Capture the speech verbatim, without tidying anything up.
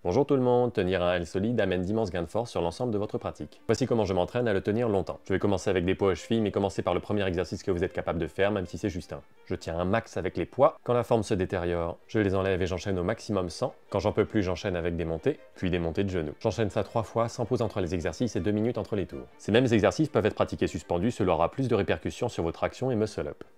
Bonjour tout le monde, tenir un L solide amène d'immenses gains de force sur l'ensemble de votre pratique. Voici comment je m'entraîne à le tenir longtemps. Je vais commencer avec des poids aux chevilles, mais commencez par le premier exercice que vous êtes capable de faire, même si c'est juste un. Je tiens un max avec les poids. Quand la forme se détériore, je les enlève et j'enchaîne au maximum cent. Quand j'en peux plus, j'enchaîne avec des montées, puis des montées de genoux. J'enchaîne ça trois fois, sans pause entre les exercices et deux minutes entre les tours. Ces mêmes exercices peuvent être pratiqués suspendus, cela aura plus de répercussions sur votre action et muscle up.